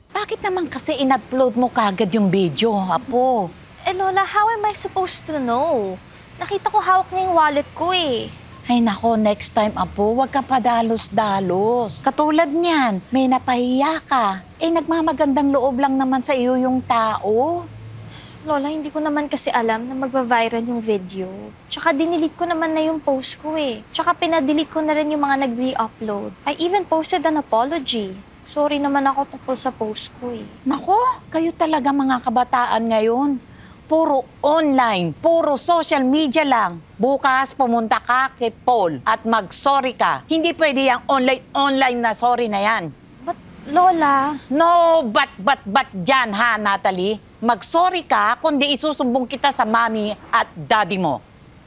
Bakit naman kasi in-upload mo kagad yung video, Apo? Eh, Lola, how am I supposed to know? Nakita ko hawak niya yung wallet ko eh. Ay nako, next time, Apo, huwag ka padalos-dalos. Katulad niyan, may napahiya ka. Eh, nagmamagandang loob lang naman sa iyo yung tao. Lola, hindi ko naman kasi alam na magva-viral yung video. Tsaka dinilit ko naman na yung post ko eh. Tsaka pinadelete ko na rin yung mga nag-re-upload. I even posted an apology. Sorry naman ako tungkol sa post ko eh. Nako, kayo talaga mga kabataan ngayon. Puro online, puro social media lang. Bukas pumunta ka kay Paul at mag-sorry ka. Hindi pwede yung online na sorry na yan. But, Lola... No, but dyan ha, Natalie. Mag-sorry ka, kundi isusumbong kita sa mami at daddy mo.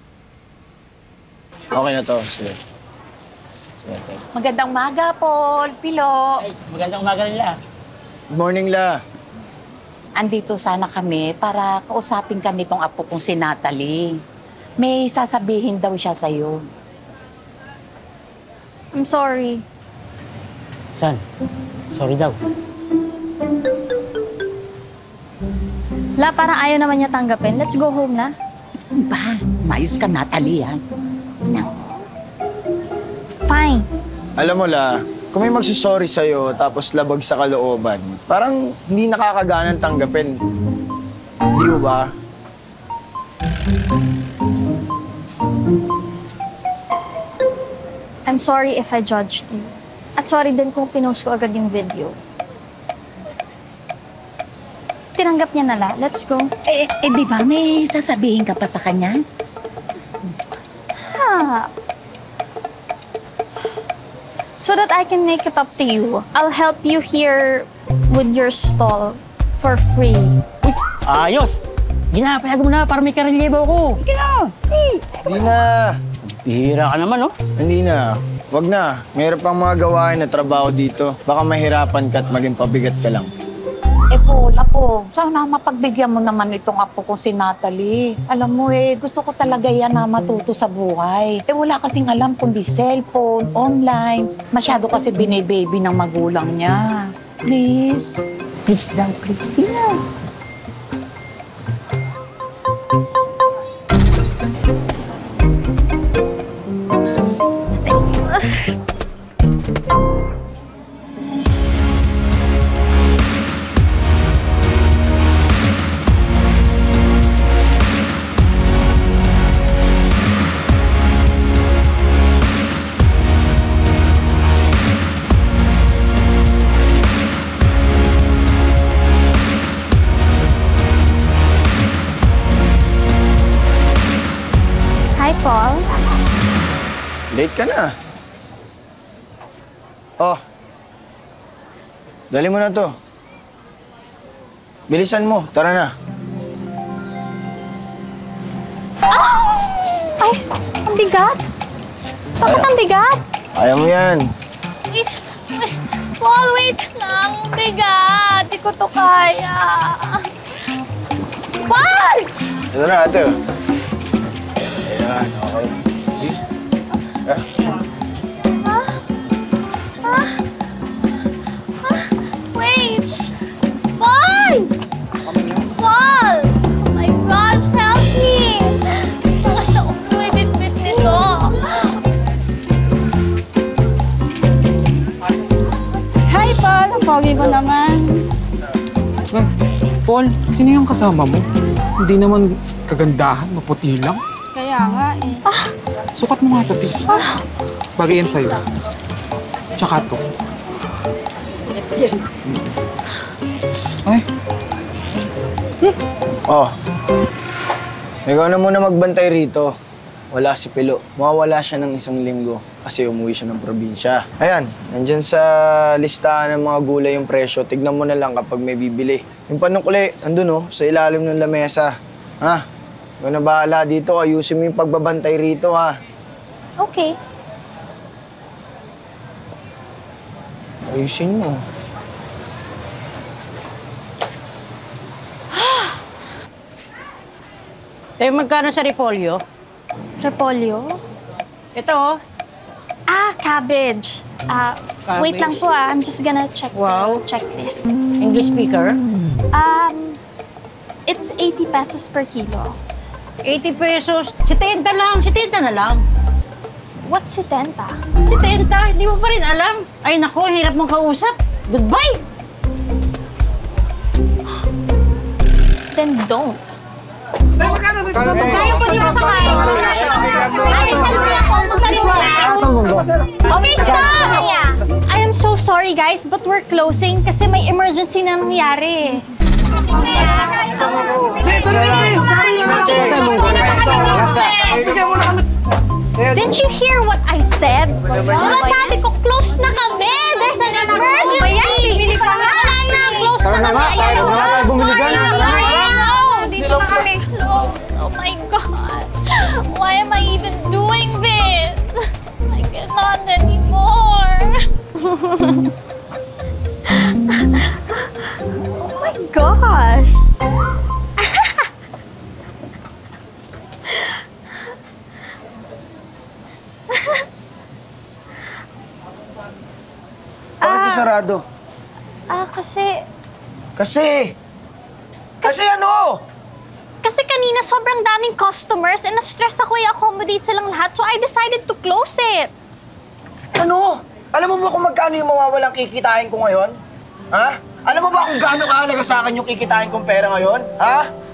Okay na to. Sige. Sige, okay. Magandang umaga, Paul. Pilo. Ay, magandang umaga nila. Good morning, La. Andito sana kami para kausapin ka nitong apo kong si Natalie. May sasabihin daw siya sa'yo. I'm sorry. San? Sorry daw. La, parang ayaw naman niya tanggapin. Let's go home na. Ba, mayos ka, Natalie, ha? Fine. Alam mo, La, kung may magsusorry sa'yo tapos labag sa kalooban, parang hindi nakakaganang tanggapin. Di mo ba? I'm sorry if I judged you. At sorry din kung pinost ko agad yung video. Tinanggap niya na la. Let's go. Di ba may sasabihin ka pa sa kanya? Ha. So that I can make it up to you, I'll help you here with your stall for free. Uy, ayos! Ginapayag mo na para may karelyebo ko. Hindi na! Hindi na. Bihira ka naman, oh. Hindi na. Wag na. Mayroon pang mga gawain na trabaho dito. Baka mahirapan ka at maging pabigat ka lang. Paul, Apo, sana mapagbigyan mo naman itong apo ko si Natalie. Alam mo gusto ko talaga yan na matuto sa buhay. Wala kasing alam kundi cellphone, online. Masyado kasi binibaby ng magulang niya. Please. Please daw, please. Yeah. Hi, Paul. Late ka na. Oh. Dali mo na to. Bilisan mo. Tara na. Ay, ang bigat. Bakit ang bigat? Ayaw mo yan. Wait, Paul, wait lang. Ang bigat. Di ko to kaya. Paul! Ito na, ate. Ayan, okay. Wait! Paul! Paul! Oh my gosh, help me! Bakit na ulo ay bitbit nito? Hi, Paul! Ang pogi ko naman. Paul, sino yung kasama mo? Hindi naman kagandahan, maputi lang. Kaya nga eh. Sukat mo nga to, Ti. Bagay yan sa'yo. Tsaka to. Ay, Oh. Ikaw na muna magbantay rito. Wala si Pilo. Mawawala siya ng 1 linggo kasi umuwi siya ng probinsya. Ayan, nandyan sa listahan ng mga gulay yung presyo. Tignan mo na lang kapag may bibili. Yung panukli, andun sa ilalim ng lamesa. Ha? Ikaw na bahala dito. Ayusin mo yung pagbabantay rito, ha? Okay. Ayusin mo. Magkano sa repolyo? Repolyo? Ito, oh. Ah, cabbage. Wait lang po I'm just gonna check Wow. the checklist. English speaker? It's 80 pesos per kilo. 80 pesos. 70 lang. 70 na lang. What's 70? 70? Hindi mo pa rin alam. Ay naku, hirap mong kausap. Goodbye! Then don't. Magkano po dito sa kain? Ate, saluya po. Magsaluya. Okay, stop! I am so sorry guys, but we're closing kasi may emergency na nangyari. Didn't you hear what I said? Diba sabi ko, close na kami. There's an emergency. Bibili pa nga. Wala na, close na kami. Ayan o. Dito na kami close. Oh my God. Why am I even doing this? I cannot anymore. Oh my gosh. Bakit yung sarado? Kasi ano? Kasi kanina sobrang daming customers and na-stress ako i-accommodate silang lahat so I decided to close it. Ano? Alam mo ba kung magkano yung mawawalang kikitain ko ngayon? Ha? Alam mo ba kung gaano kahalaga sa akin yung kikitain kong pera ngayon? Ha?